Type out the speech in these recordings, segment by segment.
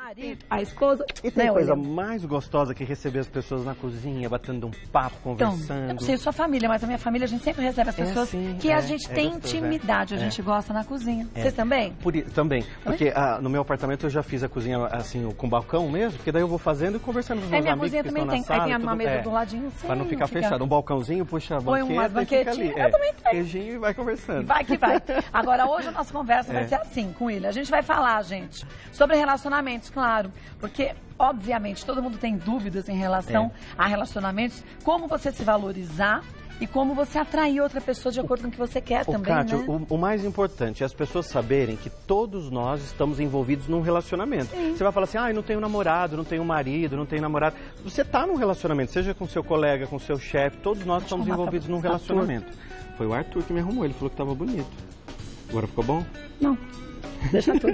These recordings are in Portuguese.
marido, a esposa... E tem coisa mais gostosa que receber as pessoas na cozinha, batendo um papo, conversando. Então, eu não sei sua família, mas a minha família, a gente sempre recebe as pessoas assim, que a gente tem gostoso, intimidade, a gente gosta na cozinha. Vocês também? Também, porque no meu apartamento eu já fiz a cozinha assim, com balcão mesmo, porque daí eu vou fazendo e conversando com os meus amigos que estão na sala. Aí tem uma mesa do ladinho, sim. Pra não ficar fechado, um balcãozinho, puxa a põe umas banquetinhas, eu também tenho. Queijinho e vai conversando. Vai que vai. Agora, hoje a nossa conversa vai ser assim, com ele. A gente vai falar, gente, sobre relacionamentos, claro, porque... Obviamente, todo mundo tem dúvidas em relação a relacionamentos, como você se valorizar e como você atrair outra pessoa de acordo com o que você quer também, Kátia, né? o mais importante é as pessoas saberem que todos nós estamos envolvidos num relacionamento. Sim. Você vai falar assim, eu não tenho namorado, não tenho marido, não tenho namorado. Você está num relacionamento, seja com seu colega, com seu chefe, todos nós estamos envolvidos num relacionamento. Foi o Arthur que me arrumou, ele falou que estava bonito. Agora ficou bom? Não. Deixa tudo.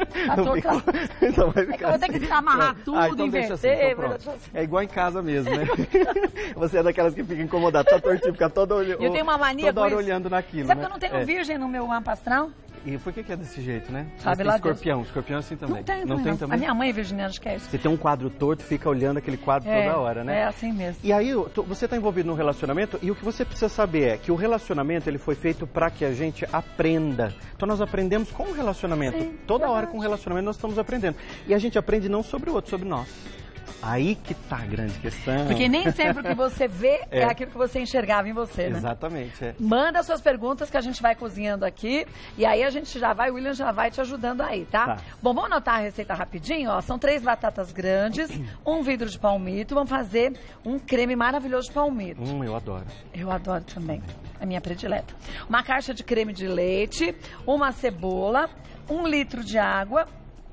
Então vai ficar eu vou ter que amarrar tudo, então inverter. Assim, então é igual em casa mesmo, né? Você é daquelas que fica incomodada, tá tortinho, fica toda olhando. Eu tenho uma mania toda hora olhando naquilo. Sabe que eu não tenho virgem no meu mapa astral? E por que é desse jeito, né? Sabe lá escorpião, escorpião é assim também. Não tem também. A minha mãe é virginiana, acho que é isso. Você tem um quadro torto, fica olhando aquele quadro toda hora, né? É assim mesmo. E aí, você está envolvido num relacionamento e o que você precisa saber é que o relacionamento ele foi feito para que a gente aprenda. Então nós aprendemos com o relacionamento. Sim, toda hora com o relacionamento nós estamos aprendendo. E a gente aprende não sobre o outro, sobre nós. Aí que tá a grande questão. Porque nem sempre o que você vê é aquilo que você enxergava em você, né? Exatamente. Manda suas perguntas que a gente vai cozinhando aqui. E aí a gente já vai, o William já vai te ajudando aí, tá? Bom, vamos anotar a receita rapidinho, ó. São 3 batatas grandes, 1 vidro de palmito. Vamos fazer um creme maravilhoso de palmito. Eu adoro. Eu adoro também. A minha predileta. Uma caixa de creme de leite, uma cebola, 1 litro de água,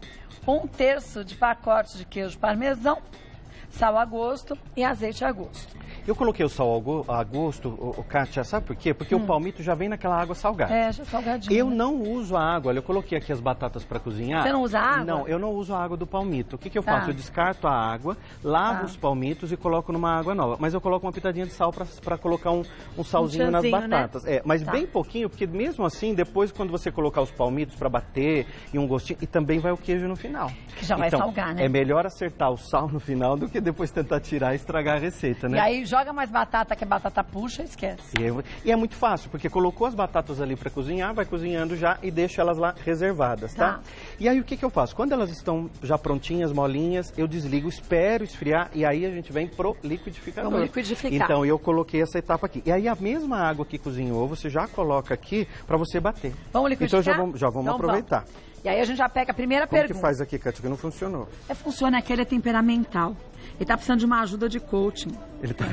1/3 de pacote de queijo parmesão, sal a gosto e azeite a gosto. Eu coloquei o sal a gosto, Kátia, sabe por quê? Porque o palmito já vem naquela água salgada. Já salgadinho. Eu não uso a água, olha, eu coloquei aqui as batatas para cozinhar. Você não usa água? Não, eu não uso a água do palmito. O que eu faço? Eu descarto a água, lavo os palmitos e coloco numa água nova. Mas eu coloco uma pitadinha de sal para colocar um salzinho nas batatas. Né? Mas bem pouquinho, porque mesmo assim, depois quando você colocar os palmitos para bater e um gostinho, e também vai o queijo no final. Que já vai salgar, né? É melhor acertar o sal no final do que depois tentar tirar e estragar a receita, né? E aí joga mais batata, que a batata puxa, esquece. E é muito fácil, porque colocou as batatas ali para cozinhar, vai cozinhando já e deixa elas lá reservadas, tá? E aí o que eu faço? Quando elas estão já prontinhas, molinhas, eu desligo, espero esfriar e aí a gente vem pro liquidificador. Vamos liquidificar. Então eu coloquei essa etapa aqui. E aí a mesma água que cozinhou, você já coloca aqui para você bater. Vamos liquidificar? Então já vamos aproveitar. E aí a gente já pega a primeira pergunta. Como que faz aqui, Kátia, que não funcionou? Funciona que ele é temperamental. Ele tá precisando de uma ajuda de coaching. Ele tá...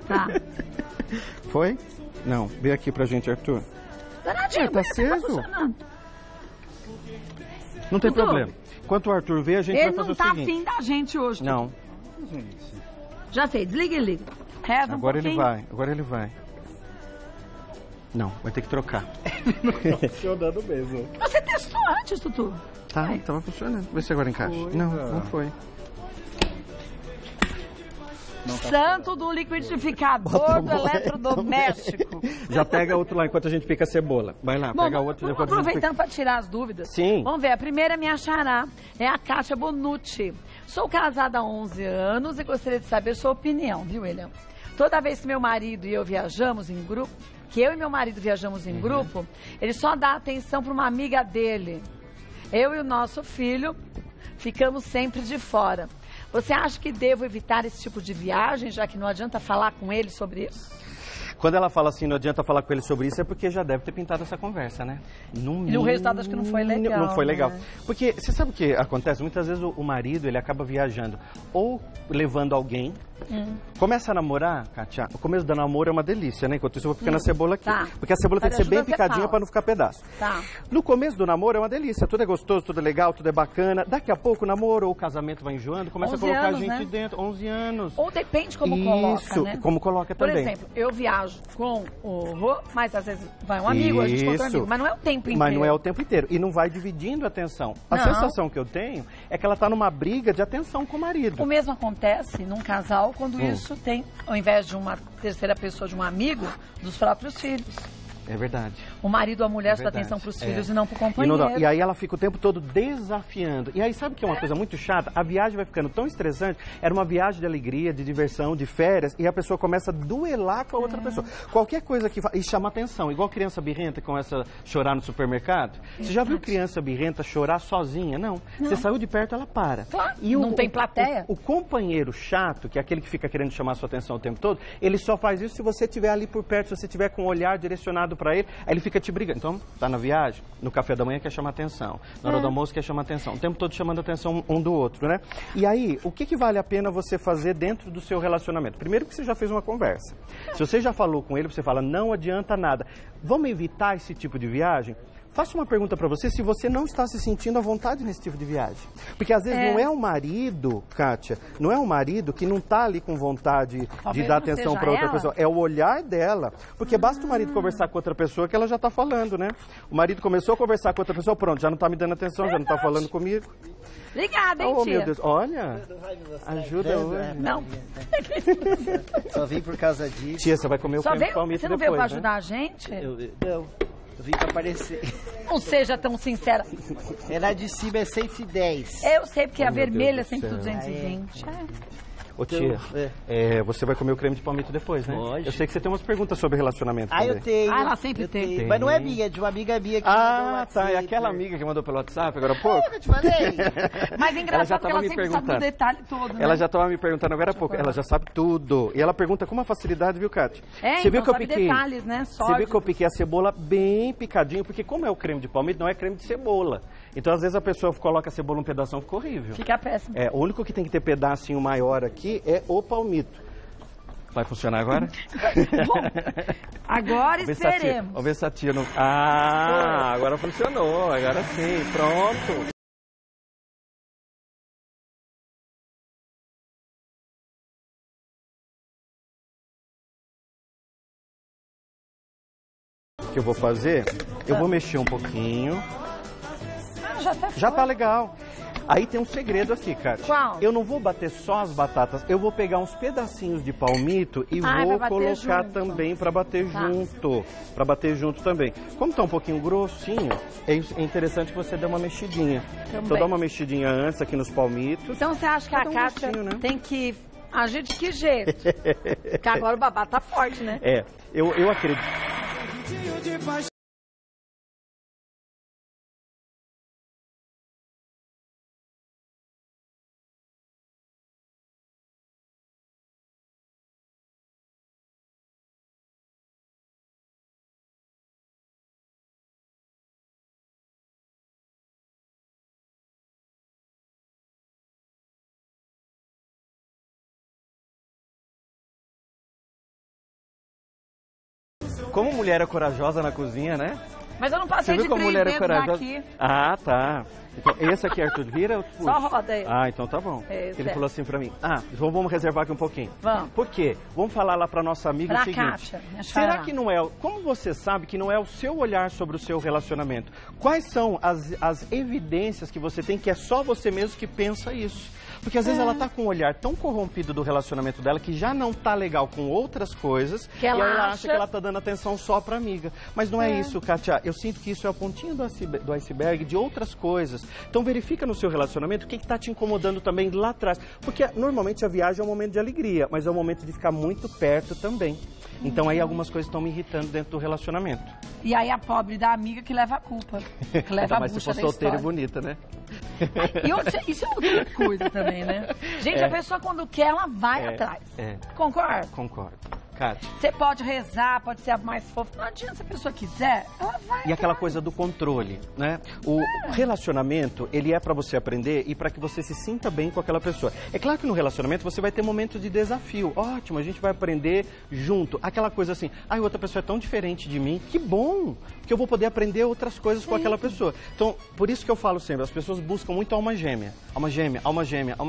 Foi? Não. Vê aqui pra gente, Arthur. Danadinho, tá aceso. Não tem problema. Enquanto o Arthur vê, a gente vai fazer o seguinte. Ele não tá afim da gente hoje. Não. Já sei, desliga e liga. Reza agora ele vai, agora ele vai. Não, vai ter que trocar. Não tá funcionando mesmo. Você testou antes, Tutu? Tá, tava funcionando. Vê se agora encaixa. Não foi. Santo do liquidificador do eletrodoméstico. Já pega outro lá enquanto a gente pica a cebola. Vai lá, pega outro. Vamos aproveitando para tirar as dúvidas. Sim. Vamos ver, a primeira minha xará é a Kátia Bonucci. Sou casada há 11 anos e gostaria de saber sua opinião, viu, William? Toda vez que meu marido e eu viajamos em grupo, ele só dá atenção para uma amiga dele. Eu e o nosso filho ficamos sempre de fora. Você acha que devo evitar esse tipo de viagem, já que não adianta falar com ele sobre isso? Quando ela fala assim, não adianta falar com ele sobre isso, é porque já deve ter pintado essa conversa, né? E o resultado acho que não foi legal. Não foi legal. Né? Porque você sabe o que acontece? Muitas vezes o marido, ele acaba viajando ou levando alguém. Começa a namorar, Kátia, o começo do namoro é uma delícia, né? Enquanto isso eu vou picando a cebola aqui. Porque a cebola tem que ser bem picadinha para não ficar pedaço. No começo do namoro é uma delícia, tudo é gostoso, tudo é legal, tudo é bacana. Daqui a pouco o namoro ou o casamento vai enjoando, começa a colocar a gente dentro, 11 anos. Ou depende como coloca, né? Como coloca também. Por exemplo, eu viajo com o Rô, mas às vezes vai um amigo, a gente com outro amigo, mas não é o tempo inteiro. Mas não é o tempo inteiro. E não vai dividindo a atenção. A sensação que eu tenho é que ela tá numa briga de atenção com o marido. O mesmo acontece num casal quando isso tem, ao invés de uma terceira pessoa, de um amigo, dos próprios filhos. É verdade. O marido ou a mulher dá atenção para os filhos e não para o companheiro. E aí ela fica o tempo todo desafiando. E aí sabe que é uma coisa muito chata? A viagem vai ficando tão estressante. Era uma viagem de alegria, de diversão, de férias, e a pessoa começa a duelar com a outra pessoa. Qualquer coisa que e chama atenção, igual criança birrenta que começa a chorar no supermercado. Você já viu criança birrenta chorar sozinha? Não. Você saiu de perto, ela para. Claro. E não tem plateia. O companheiro chato, que é aquele que fica querendo chamar a sua atenção o tempo todo, ele só faz isso se você estiver ali por perto, se você estiver com o olhar direcionado para ele, aí ele fica te brigando. Então, tá na viagem, no café da manhã quer chamar atenção, na hora do almoço quer chamar atenção, o tempo todo chamando atenção um do outro, né? E aí, o que vale a pena você fazer dentro do seu relacionamento? Primeiro que você já fez uma conversa. Se você já falou com ele, você fala, não adianta nada. Vamos evitar esse tipo de viagem? Faço uma pergunta para você, se você não está se sentindo à vontade nesse tipo de viagem. Porque às vezes não é o marido, Kátia, não é o marido que não está ali com vontade de dar atenção para outra pessoa. É o olhar dela. Porque basta o marido conversar com outra pessoa que ela já está falando, né? O marido começou a conversar com outra pessoa, pronto, já não está me dando atenção, já não está falando comigo. Obrigada, hein, tia? Meu Deus, olha, ajuda hoje. Não. Só vim por causa disso. Tia, você vai comer o creme de palmito depois, Você não veio para né? ajudar a gente? Não. Eu vim pra aparecer. Não seja tão sincera. Era de cima é 110. Eu sei, porque a vermelha é Deus do sempre céu. 220. Ô tia, você vai comer o creme de palmito depois, né? Pode. Eu sei que você tem umas perguntas sobre relacionamento Ah, também. eu tenho. Ah, ela sempre tem. Mas não é minha, é de uma amiga minha que mandou no Tá, é WhatsApp. aquela amiga que mandou pelo WhatsApp agora há pouco? Eu te falei. Mas é Ela já engraçado porque tava ela me sempre sabe perguntando. do detalhe todo, né? Ela já estava me perguntando agora há pouco. Ela já sabe tudo. E ela pergunta com uma facilidade, viu, Kátia? Você viu que eu piquei detalhes, né? Você viu que eu piquei a cebola bem picadinho, porque como é o creme de palmito, não é creme de cebola. Então, às vezes, a pessoa coloca a cebola um pedação, fica horrível. Fica péssimo. O único que tem que ter pedacinho maior aqui é o palmito. Vai funcionar agora? Bom, agora esperemos. Vamos ver se a tia não... Ah, agora funcionou. Agora sim, pronto. O que eu vou fazer? Eu vou mexer um pouquinho. Já tá legal. Aí tem um segredo aqui, Kátia. Qual? Eu não vou bater só as batatas, eu vou pegar uns pedacinhos de palmito e vou colocar também para bater junto. Para bater junto também. Como tá um pouquinho grossinho, é interessante que você dê uma mexidinha. Então dá uma mexidinha antes aqui nos palmitos. Então você acha que a Kátia tem que agir de que jeito? Porque agora o babá tá forte, né? Eu acredito. Como mulher é corajosa na cozinha, né? Mas eu não passei de 3 dedos daqui. Ah, tá. Então, esse aqui, Arthur, vira? Só roda ele. Ah, então tá bom. Ele falou assim pra mim, então vamos reservar aqui um pouquinho. Vamos. Por quê? Vamos falar lá pra nossa amiga o seguinte. Kátia, será que não é... Como você sabe que não é o seu olhar sobre o seu relacionamento? Quais são as evidências que você tem que é só você mesmo que pensa isso? Porque às vezes ela tá com um olhar tão corrompido do relacionamento dela que já não tá legal com outras coisas que ela e aí ela acha que ela tá dando atenção só pra amiga. Mas não é isso, Kátia. Eu sinto que isso é a pontinha do iceberg de outras coisas. Então verifica no seu relacionamento o que tá te incomodando também lá atrás. Porque normalmente a viagem é um momento de alegria, mas é um momento de ficar muito perto também. Então aí algumas coisas estão me irritando dentro do relacionamento. E aí a pobre da amiga que leva a culpa. Que leva a bucha da história. Mas se for solteira e bonita, né? Isso é outra coisa também, né? Gente, a pessoa quando quer, ela vai atrás. Concorda? Concordo. Kátia. Você pode rezar, pode ser a mais fofa. Não adianta, se a pessoa quiser, ela vai. E aquela coisa do controle, né? O relacionamento, ele é pra você aprender e pra que você se sinta bem com aquela pessoa. É claro que no relacionamento você vai ter momentos de desafio. Ótimo, a gente vai aprender junto. Aquela coisa assim, outra pessoa é tão diferente de mim. Que bom, porque eu vou poder aprender outras coisas com aquela pessoa. Então, por isso que eu falo sempre, as pessoas buscam muito alma gêmea. Alma gêmea, alma gêmea, alma gêmea.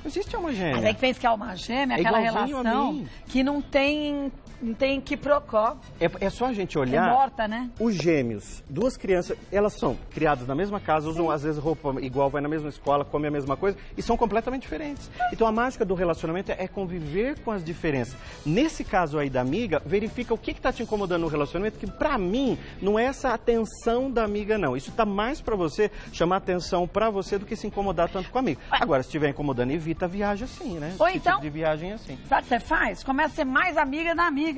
Não existe alma gêmea. Mas aí que pensa que é alma gêmea, aquela relação que não tem quiprocó. É só a gente olhar. É morta, né? Os gêmeos, duas crianças, elas são criadas na mesma casa, usam às vezes roupa igual, vai na mesma escola, comem a mesma coisa e são completamente diferentes. Então a mágica do relacionamento é conviver com as diferenças. Nesse caso aí da amiga, verifica o que está te incomodando no relacionamento, que pra mim não é essa atenção da amiga, não. Isso tá mais pra você chamar atenção pra você do que se incomodar tanto com a amiga. Agora, se estiver incomodando, evita a viagem assim, né? Ou que então, tipo de viagem assim. Sabe o que você faz? Começa a ser mais amiga da amiga.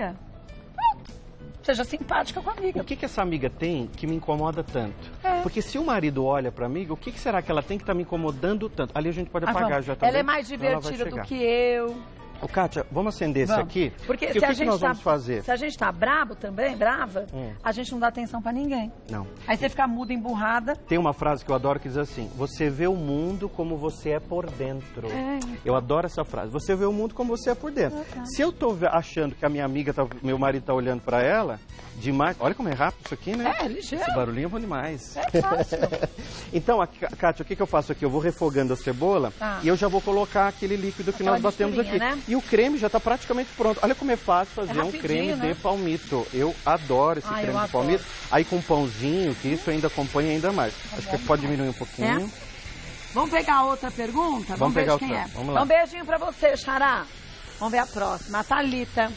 Seja simpática com a amiga. O que essa amiga tem que me incomoda tanto? Porque se o marido olha pra amiga, o que será que ela tem que tá me incomodando tanto? Ali a gente pode apagar já também. Ela é mais divertida do que eu. Ô, Kátia, vamos acender esse aqui? Porque se o que nós vamos fazer? Se a gente tá bravo também, brava, a gente não dá atenção pra ninguém. Não. Aí você fica muda, emburrada. Tem uma frase que eu adoro que diz assim, você vê o mundo como você é por dentro. Eu adoro essa frase. Você vê o mundo como você é por dentro. Se eu tô achando que a minha amiga, meu marido tá olhando pra ela, demais... Olha como é rápido isso aqui, né? É, ligeiro. Esse barulhinho é bom demais. É fácil. Então, Kátia, o que eu faço aqui? Eu vou refogando a cebola e eu já vou colocar aquele líquido que nós batemos aqui. Né? E o creme já tá praticamente pronto. Olha como é fácil fazer um creme de palmito. Eu adoro esse creme de palmito. Aí com um pãozinho, que isso ainda acompanha ainda mais. Acho que pode diminuir um pouquinho. Vamos pegar outra pergunta? Vamos pegar quem é. Vamos lá. Um beijinho pra você, Xará. Vamos ver a próxima. A Thalita.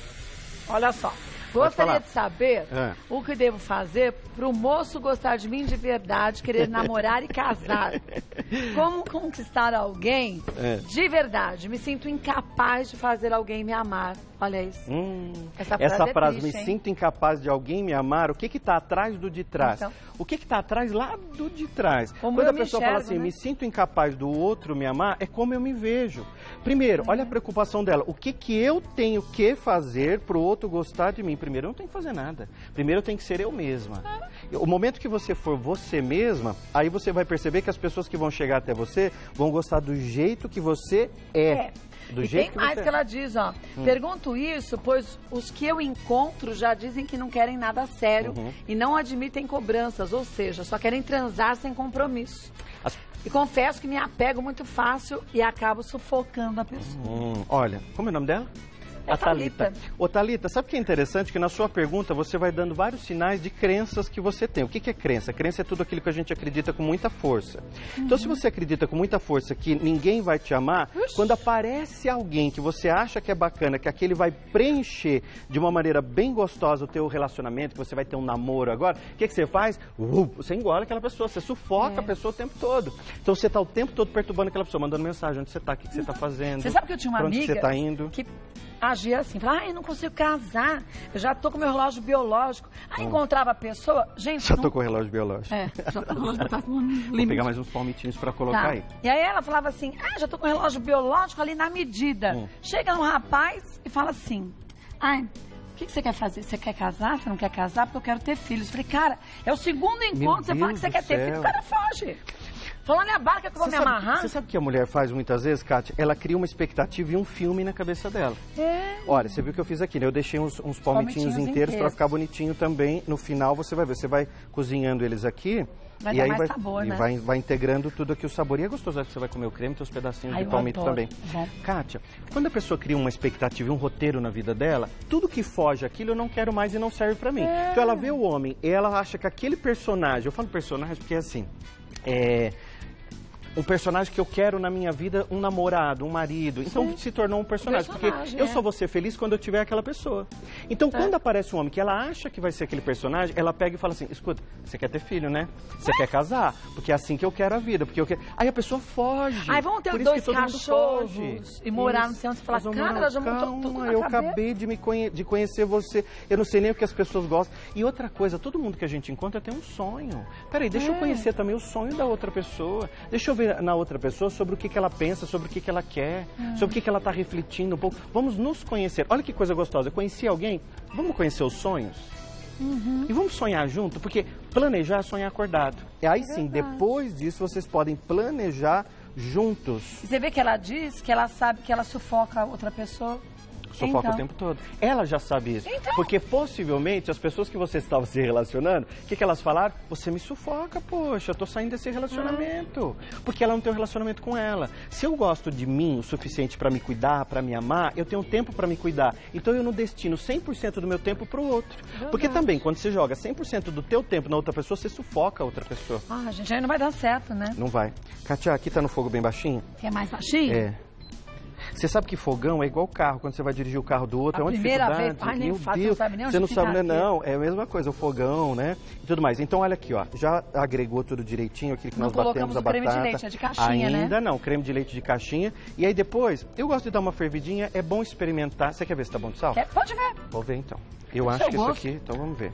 Olha só. Gostaria de saber o que devo fazer para o moço gostar de mim de verdade, querer namorar e casar. Como conquistar alguém de verdade? Me sinto incapaz de fazer alguém me amar. Olha isso. Essa frase, me sinto incapaz de alguém me amar, o que está atrás do de trás? Então, o que está atrás lá do de trás? Quando a pessoa fala assim, me sinto incapaz do outro me amar, é como eu me vejo. Primeiro, olha a preocupação dela. O que eu tenho que fazer para o outro gostar de mim? Primeiro, eu não tenho que fazer nada. Primeiro, eu tenho que ser eu mesma. O momento que você for você mesma, aí você vai perceber que as pessoas que vão chegar até você vão gostar do jeito que você é. Do e jeito tem mais que ela diz, ó. Pergunto isso, pois os que eu encontro já dizem que não querem nada sério e não admitem cobranças, ou seja, só querem transar sem compromisso. E confesso que me apego muito fácil e acabo sufocando a pessoa. Olha, como é o nome dela? A Thalita. Ô, Thalita, sabe o que é interessante? Que na sua pergunta você vai dando vários sinais de crenças que você tem. O que é crença? Crença é tudo aquilo que a gente acredita com muita força. Então, se você acredita com muita força que ninguém vai te amar, quando aparece alguém que você acha que é bacana, que aquele vai preencher de uma maneira bem gostosa o teu relacionamento, que você vai ter um namoro agora, o que você faz? Você engole aquela pessoa, você sufoca a pessoa o tempo todo. Então, você está o tempo todo perturbando aquela pessoa, mandando mensagem, onde você está, o que você está fazendo. Você sabe que eu tinha uma amiga onde você está indo. Que agia assim, falava, eu não consigo casar, eu já tô com meu relógio biológico. Aí encontrava a pessoa, gente... Já tô com o relógio biológico. Já tô com o relógio biológico. Vou pegar mais uns palmitinhos pra colocar aí. E aí ela falava assim, já tô com o relógio biológico ali na medida. Chega um rapaz e fala assim, o que você quer fazer? Você quer casar? Você não quer casar? Porque eu quero ter filhos. Eu falei, cara, é o segundo encontro, você fala que você quer ter filhos, o cara foge. Falando a barca que eu vou me amarrar. Você sabe o que a mulher faz muitas vezes, Kátia? Ela cria uma expectativa e um filme na cabeça dela. Olha, você viu o que eu fiz aqui, né? Eu deixei uns palmitinhos inteiros para ficar bonitinho também. No final você vai ver, você vai cozinhando eles aqui. Vai dar mais sabor, né? Vai integrando tudo aqui o sabor. E é gostoso que você vai comer o creme, tem os pedacinhos de palmito também. Kátia, quando a pessoa cria uma expectativa e um roteiro na vida dela, tudo que foge aquilo eu não quero mais e não serve pra mim. Então ela vê o homem e ela acha que aquele personagem, eu falo personagem porque é assim, um personagem que eu quero na minha vida, um namorado, um marido. Então se tornou um personagem porque eu só vou ser feliz quando eu tiver aquela pessoa. Então quando aparece um homem que ela acha que vai ser aquele personagem, ela pega e fala assim, escuta, você quer ter filho, né? Você quer casar? Porque é assim que eu quero a vida. Porque eu quero... Aí a pessoa foge. Aí vão ter dois cachorros e morar no centro e falar, cara, ela já montou tudo na eu acabei de conhecer você. Eu não sei nem o que as pessoas gostam. E outra coisa, todo mundo que a gente encontra tem um sonho. Peraí, deixa eu conhecer também o sonho da outra pessoa. Deixa eu ver na outra pessoa sobre o que ela pensa, sobre o que ela quer, sobre o que ela está refletindo um pouco. Vamos nos conhecer. Olha que coisa gostosa. Eu conheci alguém, vamos conhecer os sonhos? E vamos sonhar junto? Porque planejar é sonhar acordado. E aí sim, depois disso, vocês podem planejar juntos. Você vê que ela diz que ela sabe que ela sufoca a outra pessoa? sufoca Então. o tempo todo. Ela já sabe isso. Então. Porque possivelmente as pessoas que você estava se relacionando, o que elas falaram? Você me sufoca, poxa, eu tô saindo desse relacionamento. Porque ela não tem um relacionamento com ela. Se eu gosto de mim o suficiente para me cuidar, para me amar, eu tenho tempo para me cuidar. Então eu não destino 100% do meu tempo pro outro. Porque também, quando você joga 100% do teu tempo na outra pessoa, você sufoca a outra pessoa. Ah, gente, aí não vai dar certo, né? Não vai. Kátia, aqui tá no fogo bem baixinho? Quer mais baixinho? É. Você sabe que fogão é igual carro, quando você vai dirigir o carro do outro, é uma primeira dificuldade. vez, ai, nem Meu faço, Deus, não sabe nem onde você não fica sabe, né? aqui. Não, é a mesma coisa, o fogão, né? E tudo mais. Então, olha aqui, ó, já agregou tudo direitinho, aquilo que Não nós batemos colocamos a o batata. creme de leite, é de caixinha, né? Ainda não, creme de leite de caixinha. E aí depois, eu gosto de dar uma fervidinha, é bom experimentar. Você quer ver se tá bom de sal? Pode ver. Vou ver então. Eu acho seu que isso gosto. aqui, então vamos ver.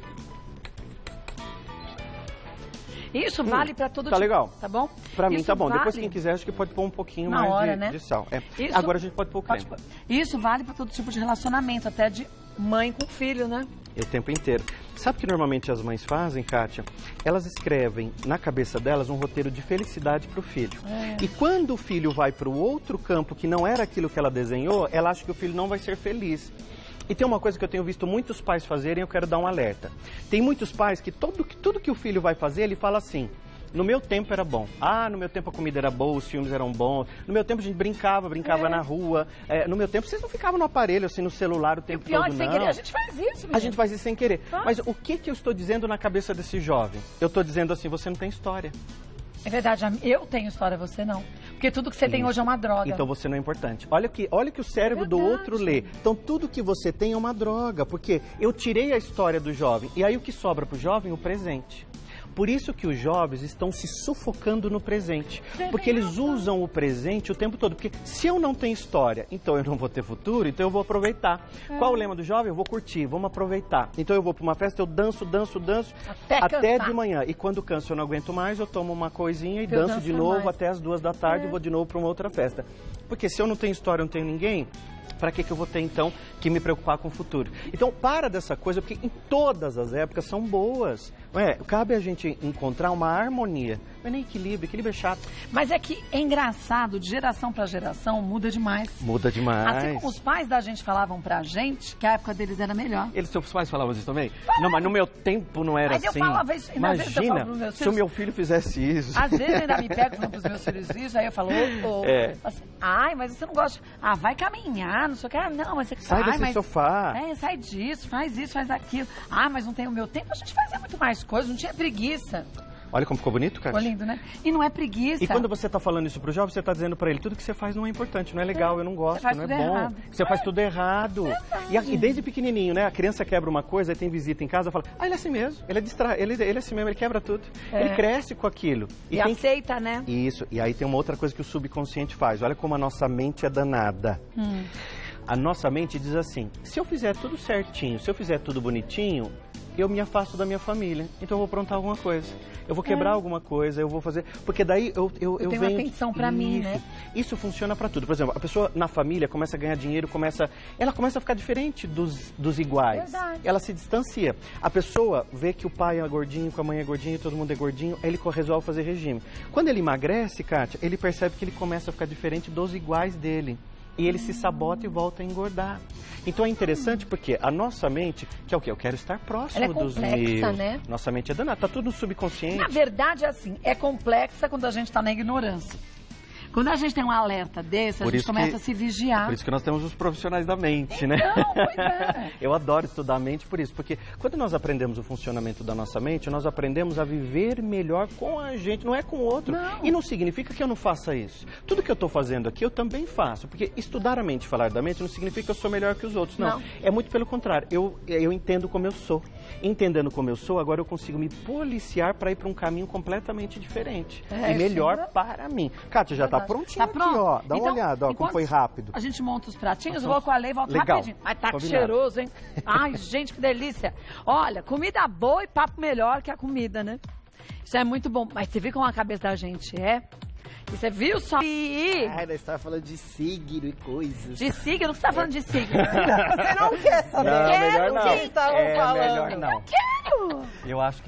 Isso vale pra todo Tá tipo. legal. Tá bom? Pra mim Isso tá bom. Depois vale- quem quiser, acho que pode pôr um pouquinho Na mais hora, de, né? de sal. É. Isso- Agora a gente pode pôr o creme. Isso vale pra todo tipo de relacionamento, até de mãe com filho, né? O tempo inteiro. Sabe o que normalmente as mães fazem, Kátia? Elas escrevem na cabeça delas um roteiro de felicidade para o filho. E quando o filho vai para o outro campo que não era aquilo que ela desenhou, ela acha que o filho não vai ser feliz. E tem uma coisa que eu tenho visto muitos pais fazerem, eu quero dar um alerta. Tem muitos pais que tudo que o filho vai fazer, ele fala assim: no meu tempo era bom. Ah, no meu tempo a comida era boa, os filmes eram bons. No meu tempo a gente brincava na rua. No meu tempo vocês não ficavam no aparelho, assim, no celular o tempo Pior todo, que sem não. querer, a gente faz isso, A gente faz isso sem querer. Faz. Mas o que eu estou dizendo na cabeça desse jovem? Eu estou dizendo assim, você não tem história. É verdade, eu tenho história, você não. Porque tudo que você tem hoje é uma droga. Então você não é importante. Olha que o cérebro do outro lê. Então tudo que você tem é uma droga, porque eu tirei a história do jovem. E aí o que sobra para o jovem? O presente. Por isso que os jovens estão se sufocando no presente. Porque eles usam o presente o tempo todo. Porque se eu não tenho história, então eu não vou ter futuro, então eu vou aproveitar. Qual o lema do jovem? Eu vou curtir, vamos aproveitar. Então eu vou para uma festa, eu danço até de manhã. E quando canso eu não aguento mais, eu tomo uma coisinha e danço de novo mais. até as 2 da tarde e vou de novo para uma outra festa. Porque se eu não tenho história, eu não tenho ninguém, para que eu vou ter, então, que me preocupar com o futuro? Então, para dessa coisa, porque em todas as épocas são boas. Cabe a gente encontrar uma harmonia. Não é nem equilíbrio é chato. Mas é que é engraçado, de geração pra geração, muda demais. Muda demais. Assim como os pais da gente falavam pra gente que a época deles era melhor. Seus pais falavam isso também? Não, mas no meu tempo não era Mas assim. eu falava isso, e às vezes eu falo pros meus se o filhos- meu filho fizesse isso. Às vezes eu ainda me pego falando pros meus filhos isso, aí eu falo, assim, ai, mas você não gosta. Ah, vai caminhar, não sei o que. Ah, não, mas você Sai desse sofá. Sai disso, faz isso, faz aquilo. Ah, mas não tem o meu tempo, a gente fazia muito mais coisas, não tinha preguiça. Olha como ficou bonito, cara. Ficou lindo, né? E não é preguiça. E quando você está falando isso pro jovem, você está dizendo para ele, tudo que você faz não é importante, não é legal, eu não gosto, faz não é tudo bom. errado. Você faz tudo errado. E desde pequenininho, né? A criança quebra uma coisa, aí tem visita em casa, fala, ele é assim mesmo, ele é assim mesmo, ele quebra tudo. Ele cresce com aquilo. E aceita, né? Isso. E aí tem uma outra coisa que o subconsciente faz. Olha como a nossa mente é danada. A nossa mente diz assim, se eu fizer tudo certinho, se eu fizer tudo bonitinho, eu me afasto da minha família. Então eu vou aprontar alguma coisa. Eu vou quebrar alguma coisa, eu vou fazer... Porque daí eu tenho venho... atenção pra mim, né? Isso funciona pra tudo. Por exemplo, a pessoa na família começa a ganhar dinheiro, ela começa a ficar diferente dos iguais. Verdade. Ela se distancia. A pessoa vê que o pai é gordinho, que a mãe é gordinha, todo mundo é gordinho, aí ele resolve fazer regime. Quando ele emagrece, Kátia, ele percebe que ele começa a ficar diferente dos iguais dele. E ele se sabota e volta a engordar. Então é interessante porque a nossa mente, que é o quê? Eu quero estar próximo Ela é dos complexa, meus. né? Nossa mente é danada, tá tudo no subconsciente. Na verdade, é assim, é complexa quando a gente está na ignorância. Quando a gente tem um alerta desse, a gente começa a se vigiar. Por isso que nós temos os profissionais da mente, né? Não, pois é. Eu adoro estudar a mente por isso, porque quando nós aprendemos o funcionamento da nossa mente, nós aprendemos a viver melhor com a gente, não é com o outro. Não. E não significa que eu não faça isso. Tudo que eu estou fazendo aqui, eu também faço, porque estudar a mente e falar da mente não significa que eu sou melhor que os outros, não. É muito pelo contrário, eu entendo como eu sou. Entendendo como eu sou, agora eu consigo me policiar para ir para um caminho completamente diferente. E melhor para mim. Kátia, já está prontinho aqui, ó. Dá uma olhada, ó, como foi rápido. A gente monta os pratinhos, eu vou com a Lei e volto Legal. rapidinho. Mas tá Combinado. cheiroso, hein? Ai, gente, que delícia. Olha, comida boa e papo melhor que a comida, né? Isso é muito bom. Mas você viu como a cabeça da gente é? E você viu só? Ai, nós estávamos falando de signo e coisas. De signo? Você tá falando de signo? Você não quer saber? Não, Quero melhor não. sim, estavam Melhor não. Quero! Eu acho que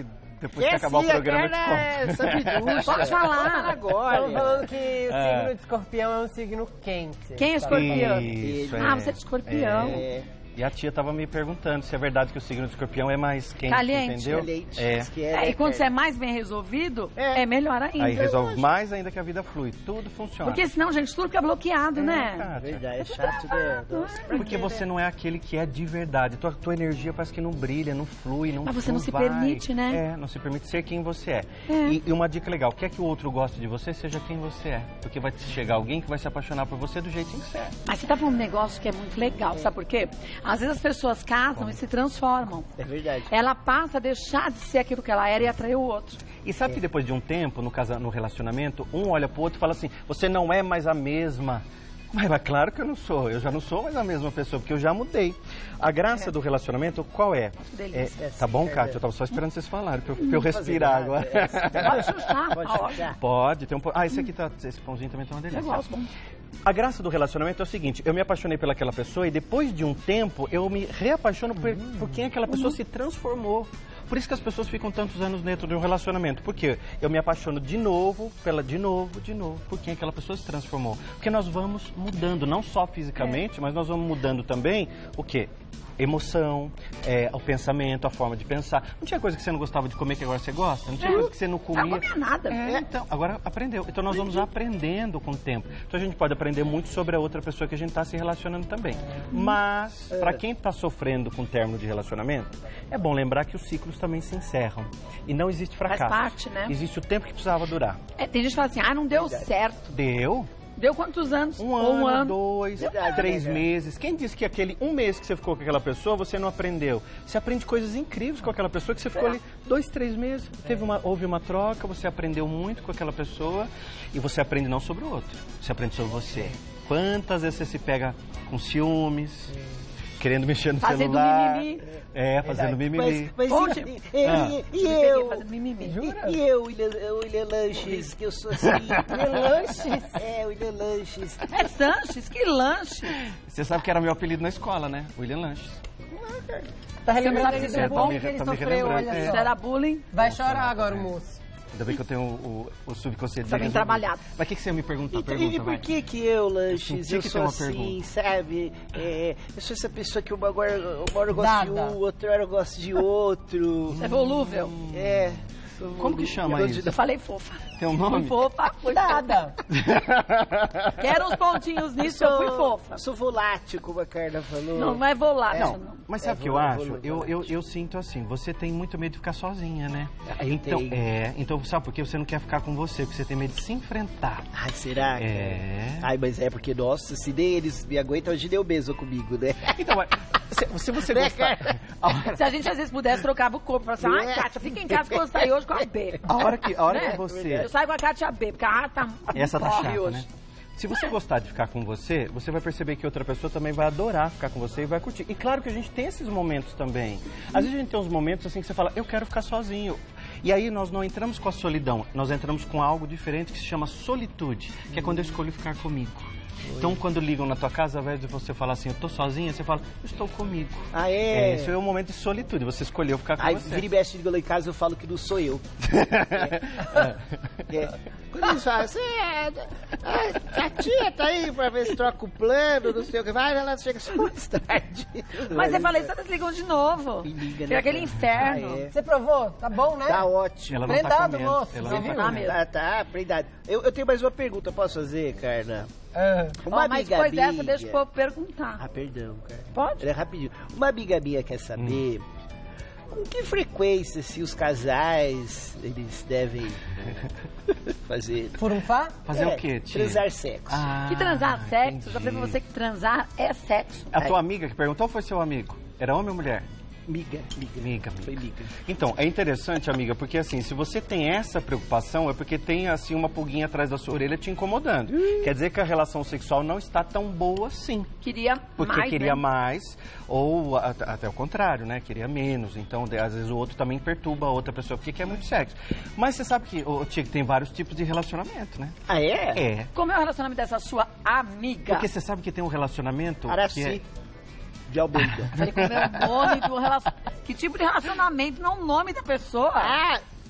Depois que acabar o programa, eu te conto. Pode falar agora. Estamos falando que o signo de escorpião é um signo quente. Quem é escorpião? Isso, você é de escorpião. E a tia tava me perguntando se é verdade que o signo de escorpião é mais quente, caliente. entendeu? Caliente. E quando você é mais bem resolvido, é melhor ainda. Aí resolve mais ainda que a vida flui. Tudo funciona. Porque senão, gente, tudo fica bloqueado, né? Kátia. Verdade, é chato, né? Porque você não é aquele que é de verdade. Tua energia parece que não brilha, não flui, não Mas você não se vai. permite, né? Não se permite ser quem você é. E uma dica legal, quer que o outro goste de você, seja quem você é. Porque vai chegar alguém que vai se apaixonar por você do jeitinho que você é. Mas você tá falando um negócio que é muito legal, sabe por quê? Às vezes as pessoas casam e se transformam. É verdade. Ela passa a deixar de ser aquilo que ela era e atrair o outro. E sabe que depois de um tempo, no relacionamento, um olha pro outro e fala assim, você não é mais a mesma. Mas é claro que eu não sou, eu já não sou mais a mesma pessoa, porque eu já mudei. A graça do relacionamento, qual é? Tá bom, Kátia? Eu tava só esperando vocês falarem, pra eu respirar agora. Pode chuchar. Pode, tem um esse aqui tá, esse pãozinho também tá uma delícia. Eu gosto. A graça do relacionamento é o seguinte, eu me apaixonei pelaquela pessoa e depois de um tempo eu me reapaixono por quem aquela pessoa se transformou. Por isso que as pessoas ficam tantos anos dentro de um relacionamento. Porque eu me apaixono de novo, por quem aquela pessoa se transformou. Porque nós vamos mudando, não só fisicamente, mas nós vamos mudando também o quê? Emoção, o pensamento, a forma de pensar. Não tinha coisa que você não gostava de comer que agora você gosta? Não tinha coisa que você não comia? Não comia nada. Então, agora aprendeu. Então nós vamos aprendendo com o tempo. Então a gente pode aprender muito sobre a outra pessoa que a gente está se relacionando também. Mas, para quem está sofrendo com o término de relacionamento, é bom lembrar que os ciclos também se encerram. E não existe fracasso. Faz parte, né? Existe o tempo que precisava durar. Tem gente que fala assim, não deu certo. Deu? Deu quantos anos? Um ano, 2, 3 meses. Quem disse que aquele um mês que você ficou com aquela pessoa, você não aprendeu? Você aprende coisas incríveis com aquela pessoa que você ficou ali 2, 3 meses. Houve uma troca, você aprendeu muito com aquela pessoa e você aprende não sobre o outro, você aprende sobre você. Quantas vezes você se pega com ciúmes, querendo mexer no celular? Mimimi. Fazendo mimimi. Mas Fazendo mimimi. E eu, William Lanches, que eu sou assim. William Lanches? William Lanches. É Sanches? Que lanche? Você sabe que era meu apelido na escola, né? William Lanches. Tá relembrando Você esse sabe bom me que ele relembrando, sofreu, olha Isso só. era bullying? Vai chorar agora o moço. Ainda bem que eu tenho o subconsciente Tá bem resolvido. trabalhado. Mas o que você ia me perguntar? E Pergunta, por vai. que eu, Lanches, senti eu que sou tem uma assim, pergunta. sabe? Eu sou essa pessoa que uma hora eu gosto de um, outra hora eu gosto de outro. É volúvel. Como que chama isso? Eu falei fofa. Tem um nome? Fui fofa, fui nada. Quero uns pontinhos nisso, eu fui fofa. Sou volátil, como a Carla falou. Não é volátil, não. Mas sabe o que eu acho? Eu sinto assim, você tem muito medo de ficar sozinha, né? Então, então sabe por quê? Você não quer ficar com você, porque você tem medo de se enfrentar. Ai, será? Ai, mas é porque, nossa, se nem eles me aguentam, hoje deu mesmo comigo, né? Então, se você gostar... Se a gente às vezes pudesse, trocava o corpo. Falava assim, Kátia, fica em casa que eu vou sair hoje com a B. A hora que você... Eu saio com a Kátia B, porque a A tá... Essa tá chata, hoje. né? Se você gostar de ficar com você, você vai perceber que outra pessoa também vai adorar ficar com você e vai curtir. E claro que a gente tem esses momentos também. Às vezes a gente tem uns momentos assim que você fala, eu quero ficar sozinho. E aí nós não entramos com a solidão, nós entramos com algo diferente que se chama solitude, que é quando eu escolho ficar comigo. Então, quando ligam na tua casa, ao invés de você falar assim, eu tô sozinha, você fala, eu estou comigo. Esse é o momento de solitude, você escolheu ficar com você. Aí, vira e mexe, ligou lá em casa, eu falo que não sou eu. Quando eles falam assim, a tia tá aí pra ver se troca o plano, não sei o que, vai, ela chega só mais tarde. Mas eu falei, você desligam de novo. Fica aquele inferno. Você provou? Tá bom, né? Tá ótimo. Ela não tá Prendado, comendo, moço, ela você não viu? tá comendo. Tá, prendado. Eu tenho mais uma pergunta, posso fazer, Carla? Mas depois dessa, deixa o povo perguntar. Perdão, cara. Pode? É rapidinho. Uma amiga minha quer saber com que frequência se os casais eles devem fazer... Furunfar? Fazer o quê, tia? Transar sexo. Que transar sexo, já falei pra você que transar é sexo. A tua amiga que perguntou ou foi seu amigo? Era homem ou mulher? Miga. Foi miga. Então, é interessante, amiga, porque assim, se você tem essa preocupação, é porque tem assim uma pulguinha atrás da sua orelha te incomodando. Quer dizer que a relação sexual não está tão boa assim. Queria porque mais, queria né? mais, ou até o contrário, né? Queria menos. Então, às vezes o outro também perturba a outra pessoa, porque quer muito sexo. Mas você sabe que, Tia, tem vários tipos de relacionamento, né? Ah, é? É. Como é o relacionamento dessa sua amiga? Porque você sabe que tem um relacionamento Araci. De Almeida. Ele comeu o nome do relacionamento. Que tipo de relacionamento, não o nome da pessoa?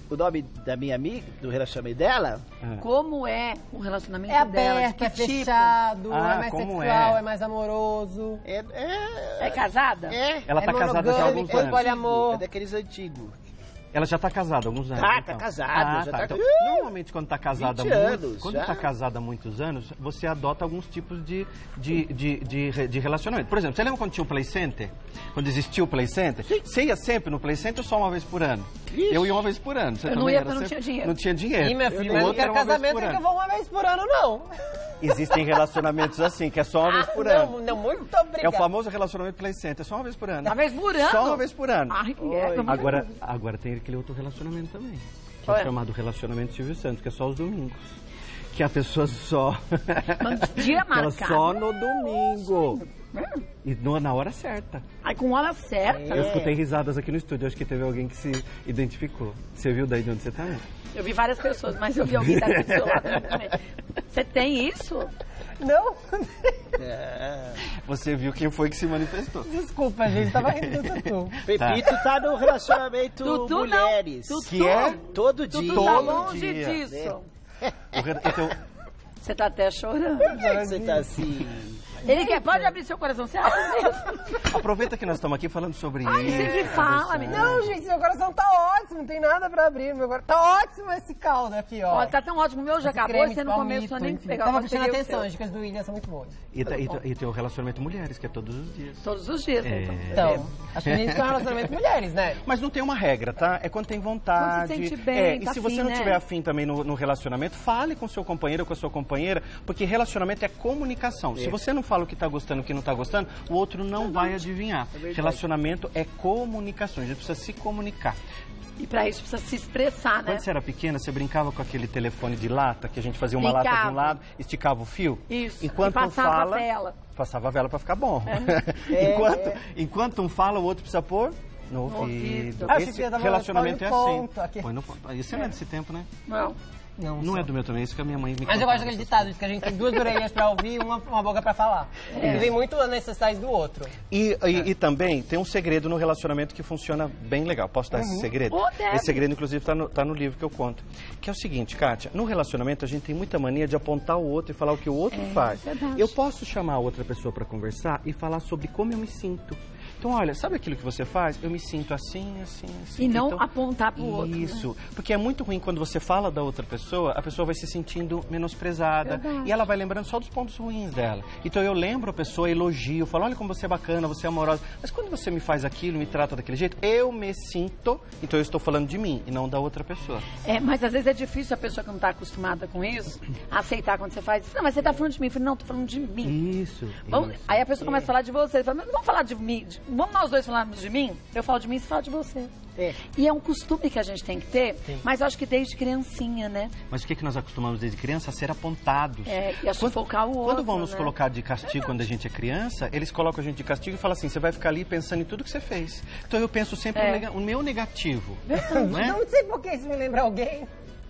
o nome da minha amiga, do relacionamento dela? Como é o relacionamento É dela? aberto, De é que tipo? fechado, é Ah, mais como sexual, é? é mais amoroso. É casada? Ela tá casada já há alguns monogâmico, anos. poliamor. É daqueles antigos. Ela já tá casada há alguns anos. Tá então. casada, já tá- Então, normalmente quando tá casada 20 anos, quando já. tá casada há muitos anos, você adota alguns tipos de relacionamento. Por exemplo, você lembra quando tinha o Play Center? Quando existia o Play Center? Você ia sempre no Play Center ou só uma vez por ano? Ixi. Eu ia uma vez por ano. Você Eu não também ia era porque não sempre- tinha dinheiro. Não tinha dinheiro. Ih, minha filha, O mas não outro era quero uma vez casamento por que eu ano. vou uma vez por ano, não. Existem relacionamentos assim, que é só uma vez por ano. Não, muito É o obrigada. famoso relacionamento Play Center, só uma vez por ano. Uma vez por ano? Só uma vez por ano. Ai, é. Agora tem aquele outro relacionamento também, que Qual é é? chamado relacionamento Silvio Santos, que é só os domingos. Que a pessoa só... Dia Ela marcado. só no domingo. E na hora certa. Aí com hora certa. Eu escutei risadas aqui no estúdio, acho que teve alguém que se identificou. Você viu daí de onde você tá? Eu vi várias pessoas, mas eu vi alguém daqui do seu lado também. Você tem isso? Não? Você viu quem foi que se manifestou. Desculpa, gente, tava rindo do Tutu. Pepito tá no relacionamento Tutu mulheres. não. Tutu. Que é? Todo Tutu dia. tá Todo longe dia. disso. Então, Você tá até chorando. Você tá assim... Ele quer, pode abrir seu coração, você abre mesmo. aproveita que nós estamos aqui falando sobre Ai, isso. sempre fala, menina. Não, gente, seu coração tá ótimo, não tem nada pra abrir. Meu coração tá ótimo esse caldo aqui, ó. Ó, tá tão ótimo, o meu já Esse acabou creme e você de não palmito, começou nem enfim. pegar. Tava Eu prestando peguei o atenção, seu. as dicas do William são muito boas. E tem o relacionamento mulheres, que é todos os dias. Todos os dias. Então, acho que a gente tem um relacionamento com mulheres, né? Mas não tem uma regra, tá? É quando tem vontade. Quando se sente bem, e tá se você afim, não né? tiver afim também no relacionamento, fale com seu companheiro ou com a sua companheira, porque relacionamento é comunicação. Se você não fala o que tá gostando, o que não tá gostando, o outro não vai adivinhar. Relacionamento é comunicação, a gente precisa se comunicar. E pra isso precisa se expressar, né? Quando você era pequena, você brincava com aquele telefone de lata, que a gente fazia uma lata de um lado, esticava o fio? Isso, Enquanto e passava um fala, a vela. Passava a vela para ficar bom. Enquanto um fala, o outro precisa pôr no ouvido. Acho que Esse ia dar uma- relacionamento põe é no assim. ponto aqui. Põe no ponto. Isso não é desse tempo, né? Não. Não é do meu também, isso que a minha mãe me Mas eu contava. gosto daquele ditado, de que a gente tem duas orelhas pra ouvir e uma boca pra falar. E vem muito a necessidade do outro. E também tem um segredo no relacionamento que funciona bem legal. Posso dar esse segredo? Oh, deve. Esse segredo, inclusive, tá no livro que eu conto. Que é o seguinte, Kátia, no relacionamento a gente tem muita mania de apontar o outro e falar o que o outro faz. verdade. Eu posso chamar a outra pessoa para conversar e falar sobre como eu me sinto. Então, olha, sabe aquilo que você faz? Eu me sinto assim, assim, assim. E não Então, apontar pro outro. né? Isso, porque é muito ruim quando você fala da outra pessoa, a pessoa vai se sentindo menosprezada Verdade. e ela vai lembrando só dos pontos ruins dela. Então eu lembro a pessoa, elogio, falo, olha como você é bacana, você é amorosa. Mas quando você me faz aquilo, me trata daquele jeito, eu me sinto, então eu estou falando de mim e não da outra pessoa. Mas às vezes é difícil a pessoa que não tá acostumada com isso aceitar quando você faz isso. Não, mas você tá falando de mim. Eu falei, não, tô falando de mim. Isso. Aí a pessoa começa a falar de você. Ele fala, mas não vamos falar de mim. Vamos nós dois falarmos de mim? Eu falo de mim, você fala de você. E é um costume que a gente tem que ter, mas eu acho que desde criancinha, né? Mas o que nós acostumamos desde criança? A ser apontados. E a sufocar o outro. Quando vão nos né? colocar de castigo quando a gente é criança, eles colocam a gente de castigo e falam assim, você vai ficar ali pensando em tudo que você fez. Então eu penso sempre no meu negativo. Não é? Não sei por que isso me lembra alguém.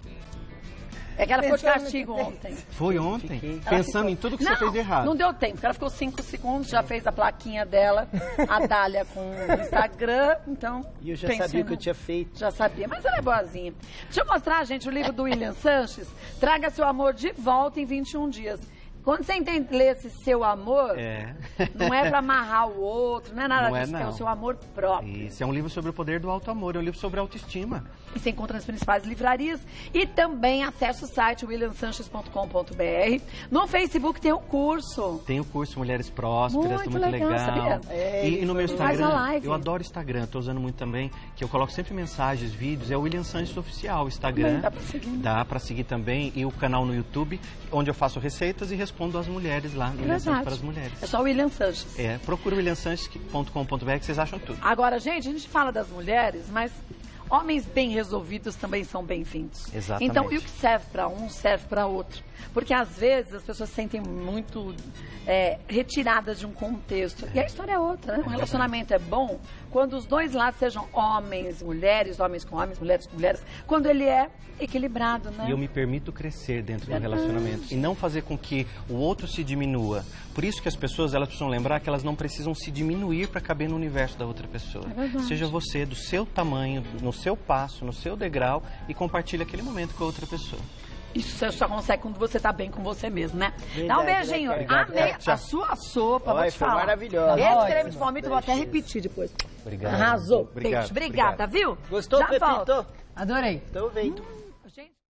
É que ela ficou de Pensando no castigo que ontem. Foi ontem, pensando em tudo que você fez de errado. Não deu tempo, porque ela ficou 5 segundos, já fez a plaquinha dela, a Dália com o Instagram, então... E eu já pensei sabia o que no- eu tinha feito. Já sabia, mas ela é boazinha. Deixa eu mostrar, gente, o livro do William Sanches, Traga Seu Amor de Volta em 21 Dias. Quando você ler esse seu amor, não é pra amarrar o outro, não é nada Não é, disso, é o não. seu amor próprio. Isso é um livro sobre o poder do alto amor, é um livro sobre autoestima. E você encontra nas principais livrarias. E também acesse o site williamsanches.com.br. No Facebook tem o curso. Tem o curso Mulheres Prósperas, Muito muito legal, legal. sabia? E no meu Faz a Instagram, live. eu adoro Instagram, tô usando muito também, que eu coloco sempre mensagens, vídeos, é o William Sanches Oficial, Instagram. Também dá pra seguir, né? Dá pra seguir também, e o canal no YouTube, onde eu faço receitas e respondo às mulheres lá, William Sanches Verdade. para as mulheres. É só o William Sanches. Procura williamsanches.com.br que vocês acham tudo. Agora, gente, a gente fala das mulheres, mas homens bem resolvidos também são bem-vindos. Exatamente. Então, e o que serve para um, serve para outro. Porque, às vezes, as pessoas se sentem muito retiradas de um contexto. E a história é outra, né? Um relacionamento é bom quando os dois lados sejam homens, mulheres com homens, mulheres com mulheres, quando ele é equilibrado, né? E eu me permito crescer dentro do Verdade. relacionamento e não fazer com que o outro se diminua. Por isso que as pessoas elas precisam lembrar que elas não precisam se diminuir para caber no universo da outra pessoa. É verdade. Seja você do seu tamanho, seu passo, no seu degrau e compartilha aquele momento com a outra pessoa. Isso você só consegue quando você tá bem com você mesmo, né? Verdade, Dá um beijinho. né, Amei a sua sopa, vou te foi falar. maravilhosa. Esse creme de palmito, eu vou até repetir depois. Obrigado. Arrasou. Obrigado. Beijo. Obrigada, viu? Gostou, Já Pepito? volto. Adorei. Então vem. Gente...